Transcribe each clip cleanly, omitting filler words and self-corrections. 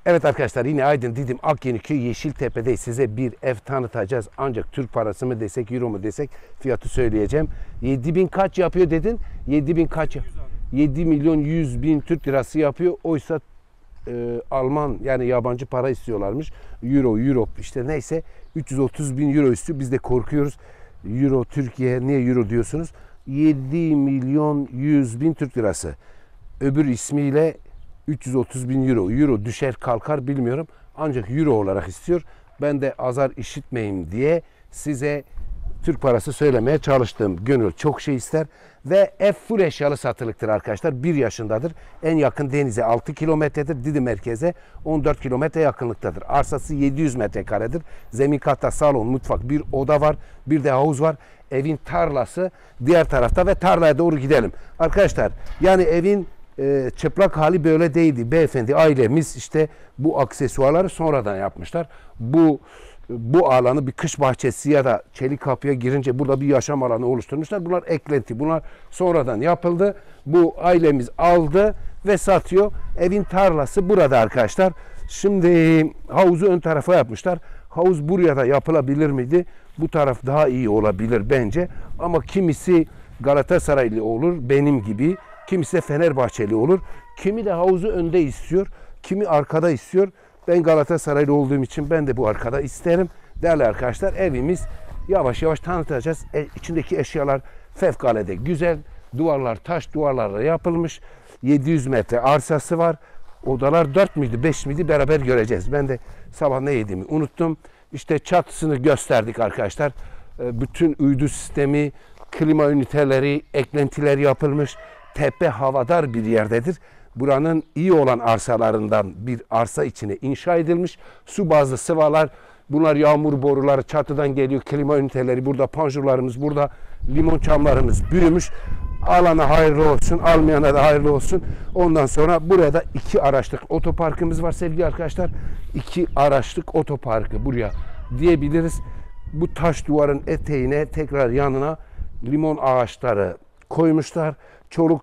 Evet arkadaşlar, yine Aydın Didim Akyeniköy Yeşiltepe'de size bir ev tanıtacağız. Ancak Türk parası mı desek, euro mu desek fiyatı söyleyeceğim. 7.000 kaç yapıyor dedin? 7.000 kaç? 7 milyon 100 bin Türk lirası yapıyor. Oysa Alman, yani yabancı para istiyorlarmış. Euro işte neyse 330 bin euro istiyor. Biz de korkuyoruz. Euro Türkiye, niye euro diyorsunuz? 7 milyon 100 bin Türk lirası. Öbür ismiyle 330 bin euro. Euro düşer kalkar bilmiyorum. Ancak euro olarak istiyor. Ben de azar işitmeyeyim diye size Türk parası söylemeye çalıştım. Gönül çok şey ister. Ve ev full eşyalı satılıktır arkadaşlar. 1 yaşındadır. En yakın denize 6 kilometredir. Didim merkeze 14 kilometre yakınlıktadır. Arsası 700 metrekaredir. Zemin katta salon, mutfak, bir oda var. Bir de havuz var. Evin tarlası diğer tarafta ve tarlaya doğru gidelim. Arkadaşlar, yani evin çıplak hali böyle değildi. Beyefendi, ailemiz işte bu aksesuarları sonradan yapmışlar. Bu alanı bir kış bahçesi ya da çelik kapıya girince burada bir yaşam alanı oluşturmuşlar. Bunlar eklenti. Bunlar sonradan yapıldı. Bu ailemiz aldı ve satıyor. Evin tarlası burada arkadaşlar. Şimdi havuzu ön tarafa yapmışlar. Havuz buraya da yapılabilir miydi? Bu taraf daha iyi olabilir bence. Ama kimisi Galatasaraylı olur benim gibi. Kimisi Fenerbahçeli olur. Kimi de havuzu önde istiyor. Kimi arkada istiyor. Ben Galatasaraylı olduğum için ben de bu arkada isterim. Değerli arkadaşlar, evimiz yavaş yavaş tanıtacağız. İçindeki eşyalar fevkalade güzel. Duvarlar taş duvarlarla yapılmış. 700 metre arsası var. Odalar 4 müydü 5 miydi beraber göreceğiz. Ben de sabah ne yediğimi unuttum. İşte çatısını gösterdik arkadaşlar. Bütün uydu sistemi, klima üniteleri, eklentiler yapılmış. Tepe havadar bir yerdedir. Buranın iyi olan arsalarından bir arsa içine inşa edilmiş. Su bazlı sıvalar, bunlar yağmur boruları çatıdan geliyor. Klima üniteleri burada, panjurlarımız burada, limon çamlarımız büyümüş. Alana hayırlı olsun, almayana da hayırlı olsun. Ondan sonra burada 2 araçlık otoparkımız var sevgili arkadaşlar. 2 araçlık otoparkı buraya diyebiliriz. Bu taş duvarın eteğine tekrar yanına limon ağaçları koymuşlar. Çoluk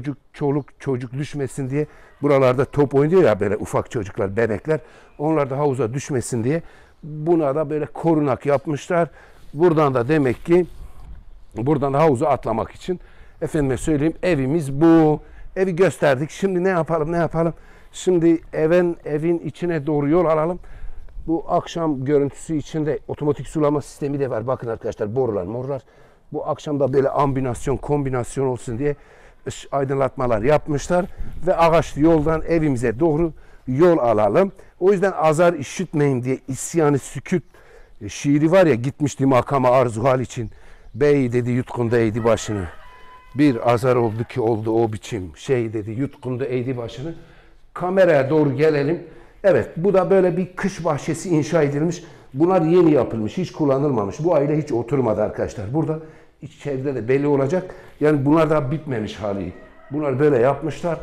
çocuk düşmesin diye buralarda top oynuyor ya böyle ufak çocuklar, bebekler. Onlar da havuza düşmesin diye buna da böyle korunak yapmışlar. Buradan da demek ki buradan da havuza atlamak için efendime söyleyeyim evimiz bu. Evi gösterdik. Şimdi ne yapalım? Şimdi evin içine doğru yol alalım. Bu akşam görüntüsü içinde otomatik sulama sistemi de var. Bakın arkadaşlar, borular. Bu akşam da böyle kombinasyon olsun diye aydınlatmalar yapmışlar ve ağaçlı yoldan evimize doğru yol alalım. O yüzden azar işitmeyin diye isyanı sükut şiiri var ya, gitmişti makama arzuhal için. Bey dedi yutkunda eğdi başını. Bir azar oldu ki oldu o biçim. Şey dedi yutkunda eğdi başını. Kameraya doğru gelelim. Evet, bu da böyle bir kış bahçesi inşa edilmiş. Bunlar yeni yapılmış, hiç kullanılmamış. Bu aile hiç oturmadı arkadaşlar. Burada iç çevrede de belli olacak. Yani bunlar da bitmemiş hali. Bunlar böyle yapmışlar.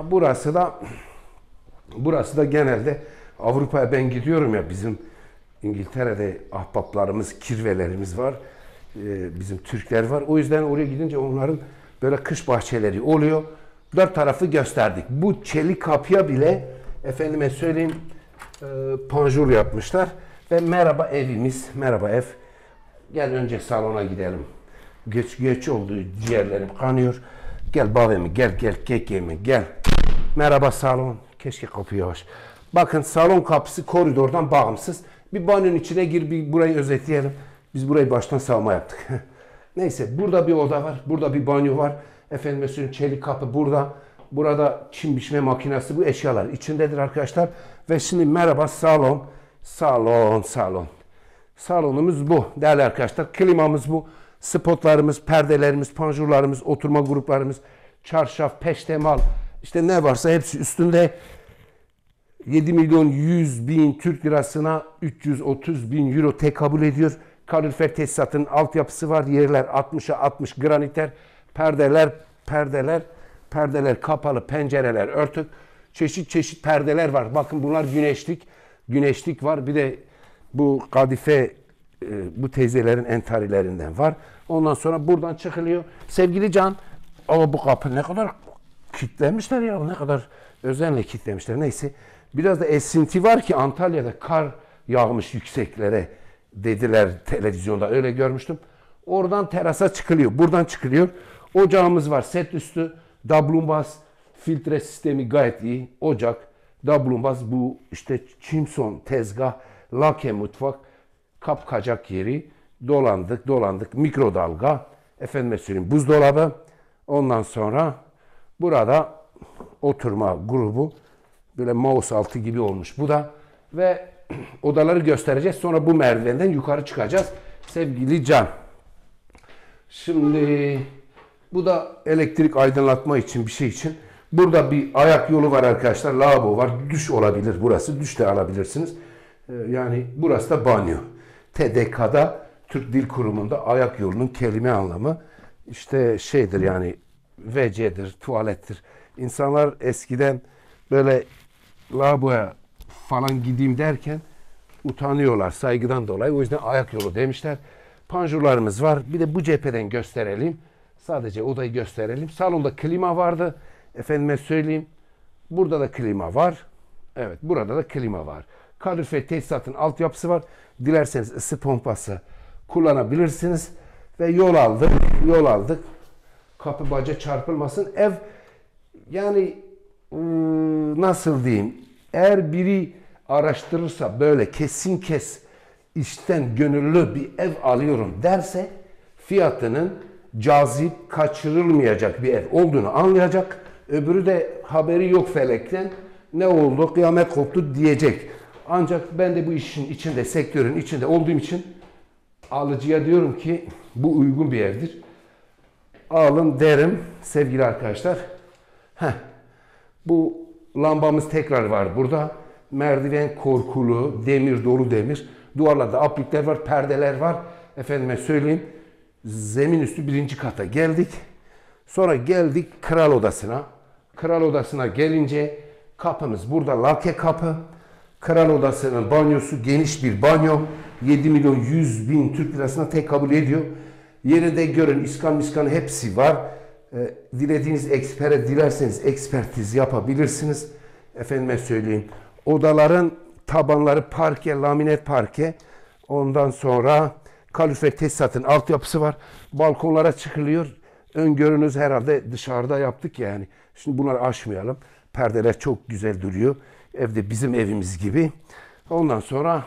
Burası da genelde Avrupa'ya ben gidiyorum ya, bizim İngiltere'de ahbaplarımız, kirvelerimiz var. Bizim Türkler var. O yüzden oraya gidince onların böyle kış bahçeleri oluyor. 4 tarafı gösterdik. Bu çelik kapıya bile efendime söyleyeyim panjur yapmışlar. Ve merhaba evimiz, merhaba ev. Gel önce salona gidelim. Geç oldu, ciğerlerim kanıyor. Gel babamı, gel kekemi, gel. Merhaba salon. Keşke kapı yavaş. Bakın, salon kapısı koridordan bağımsız. Bir banyonun içine gir, bir burayı özetleyelim. Biz burayı baştan savma yaptık. Neyse, burada bir oda var, burada bir banyo var. Efendim söyleyeyim, çelik kapı burada. Burada çim biçme makinesi, bu eşyalar içindedir arkadaşlar. Ve şimdi merhaba salon. Salonumuz bu değerli arkadaşlar. Klimamız bu. Spotlarımız, perdelerimiz, panjurlarımız, oturma gruplarımız, çarşaf, peştemal, işte ne varsa hepsi üstünde. 7 milyon 100 bin Türk lirasına 330 bin euro tekabül ediyor. Kalorifer tesisatının altyapısı var. Yerler 60'a 60 graniter. Perdeler kapalı, pencereler örtük. Çeşit perdeler var. Bakın bunlar güneşlik var. Bir de bu kadife bu teyzelerin entarilerinden var. Ondan sonra buradan çıkılıyor. Sevgili Can, ama bu kapı ne kadar kilitlemişler ya, ne kadar özenle kilitlemişler. Neyse, Biraz da esinti var ki Antalya'da kar yağmış yükseklere dediler televizyonda, öyle görmüştüm. Oradan terasa çıkılıyor, buradan çıkılıyor. Ocağımız var, set üstü, dablumbaz, filtre sistemi gayet iyi. Ocak, dablumbaz, bu işte çimson, tezgah, lake mutfak, kapkacak yeri, dolandık, mikrodalga, efendime söyleyeyim buzdolabı. Ondan sonra burada oturma grubu, böyle mouse altı gibi olmuş bu da. Ve odaları göstereceğiz. Sonra bu merdivenden yukarı çıkacağız. Sevgili Can. Şimdi bu da elektrik aydınlatma için, bir şey için. Burada bir ayak yolu var arkadaşlar. Lavabo var. Duş olabilir burası. Duş de alabilirsiniz. Yani burası da banyo. TDK'da, Türk Dil Kurumu'nda ayak yolunun kelime anlamı işte şeydir, yani WC'dir, tuvalettir. İnsanlar eskiden böyle lavaboya falan gideyim derken utanıyorlar saygıdan dolayı. O yüzden ayak yolu demişler. Panjurlarımız var. Bir de bu cepheden gösterelim. Sadece odayı gösterelim. Salonda klima vardı. Efendime söyleyeyim. Burada da klima var. Evet, burada da klima var. Kalorifer tesisatın altyapısı var. Dilerseniz ısı pompası kullanabilirsiniz. Ve yol aldık. Kapı baca çarpılmasın. Ev yani nasıl diyeyim? Eğer biri araştırırsa, böyle kesin işten gönüllü bir ev alıyorum derse, fiyatının cazip, kaçırılmayacak bir ev olduğunu anlayacak. Öbürü de haberi yok felekten, ne oldu, kıyamet koptu diyecek. Ancak ben de bu işin içinde, sektörün içinde olduğum için alıcıya diyorum ki bu uygun bir evdir. Alın derim sevgili arkadaşlar. Bu lambamız tekrar var burada. Merdiven korkulu, demir, dolu demir. Duvarlarda aplikler var, perdeler var. Efendime söyleyeyim, zemin üstü 1. kata geldik. Sonra geldik kral odasına. Kral odasına gelince kapımız burada lake kapı. Kral odasının banyosu geniş bir banyo. 7.100.000 Türk lirasına tekabül ediyor. Yerinde görün, iskan hepsi var. Dilediğiniz ekspere dilerseniz ekspertiz yapabilirsiniz. Efendime söyleyeyim. Odaların tabanları parke, laminat parke. Ondan sonra kalorifer tesisatın altyapısı var. Balkonlara çıkılıyor. Öngörünüz herhalde dışarıda yaptık yani. Şimdi bunları aşmayalım. Perdeler çok güzel duruyor. Evde bizim evimiz gibi. Ondan sonra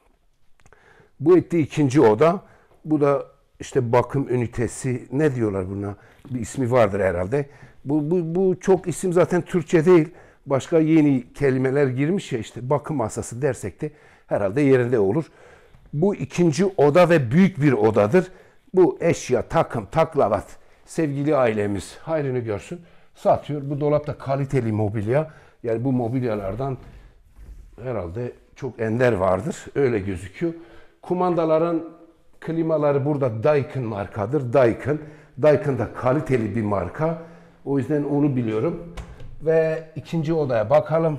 bu etti 2. oda. Bu da işte bakım ünitesi, ne diyorlar buna? Bir ismi vardır herhalde. Bu çok isim zaten Türkçe değil. Başka yeni kelimeler girmiş ya, işte bakım masası dersek de herhalde yerinde olur. Bu 2. oda ve büyük bir odadır. Bu eşya, takım, taklavat, sevgili ailemiz hayrını görsün, satıyor. Bu dolapta kaliteli mobilya. Yani bu mobilyalardan herhalde çok ender vardır. Öyle gözüküyor. Kumandaların klimaları burada Daikin markadır. Daikin da kaliteli bir marka. O yüzden onu biliyorum. Ve 2. odaya bakalım.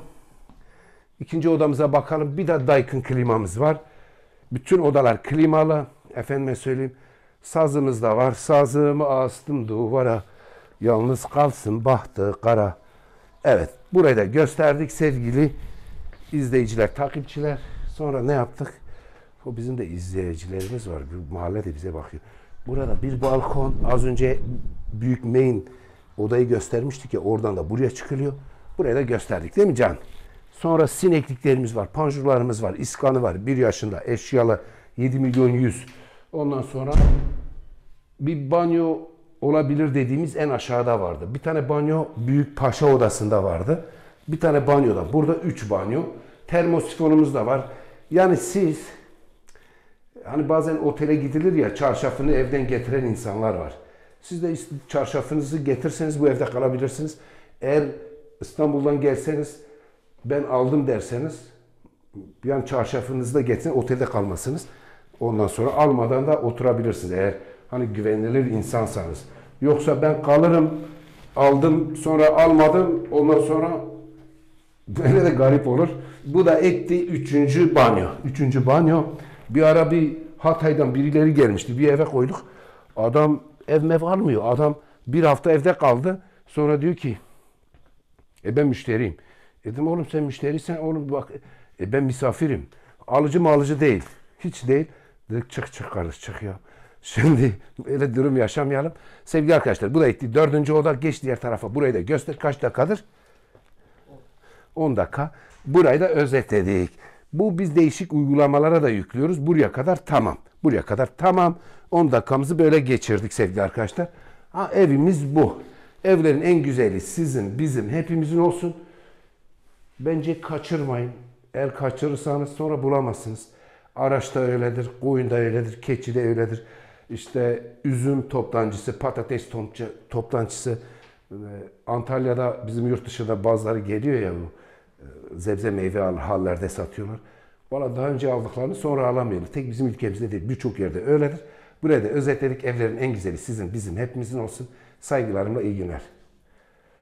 2. odamıza bakalım. Bir de Daikin klimamız var. Bütün odalar klimalı. Efendime söyleyeyim. Sazımız da var. Sazımı astım duvara. Yalnız kalsın bahtı kara. Evet. Burayı da gösterdik sevgili izleyiciler, takipçiler. Sonra ne yaptık? O bizim de izleyicilerimiz var. Bir mahalle de bize bakıyor. Burada bir balkon. Az önce büyük main odayı göstermiştik ya, oradan da buraya çıkılıyor. Buraya da gösterdik değil mi Can? Sonra sinekliklerimiz var, panjurlarımız var, iskanı var. 1 yaşında eşyalı 7.100.000. Ondan sonra bir banyo olabilir dediğimiz en aşağıda vardı. Bir tane banyo büyük paşa odasında vardı. Bir tane banyoda. Burada 3 banyo. Termosifonumuz da var. Yani siz hani bazen otele gidilir ya, çarşafını evden getiren insanlar var. Siz de çarşafınızı getirseniz bu evde kalabilirsiniz. Eğer İstanbul'dan gelseniz ben aldım derseniz, yani çarşafınızı da getirin, otelde kalmasınız. Ondan sonra almadan da oturabilirsiniz eğer hani güvenilir insansanız. Yoksa ben kalırım, aldım sonra almadım, ondan sonra böyle de garip olur. Bu da etti 3. banyo. 3. banyo. Bir ara bir Hatay'dan birileri gelmişti. Bir eve koyduk. Adam ev mev almıyor. Adam 1 hafta evde kaldı. Sonra diyor ki ben müşteriyim. Dedim oğlum sen müşterisen oğlum bak ben misafirim. Alıcı mı alıcı değil. Hiç değil. Dedik çık kardeş çık ya. Şimdi öyle durum yaşamayalım. Sevgili arkadaşlar bu da gitti. 4. oda geç diğer tarafa. Burayı da göster. Kaç dakikadır? 10 dakika. Burayı da özetledik. Bu biz değişik uygulamalara da yüklüyoruz. Buraya kadar tamam. Buraya kadar tamam. 10 dakikamızı böyle geçirdik sevgili arkadaşlar. Ha, evimiz bu. Evlerin en güzeli sizin, bizim, hepimizin olsun. Bence kaçırmayın. Eğer kaçırırsanız sonra bulamazsınız. Araç da öyledir, koyun da öyledir, keçi de öyledir. İşte üzüm toptancısı, patates toptancısı. Antalya'da bizim yurt dışında bazıları geliyor ya bu zebze meyve hallerde satıyorlar. Valla daha önce aldıklarını sonra alamıyorlar. Tek bizim ülkemizde değil, birçok yerde öyledir. Buraya da özetledik. Evlerin en güzeli sizin, bizim, hepimizin olsun. Saygılarımla iyi günler.